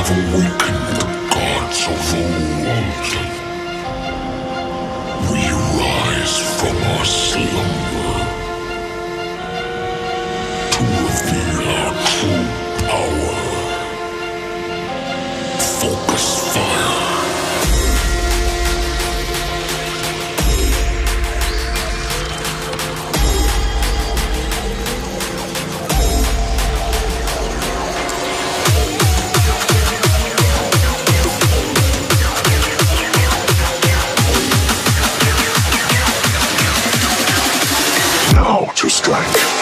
awakened the gods of old. We rise from our slumber to reveal our true power. Focus fire. Now to strike.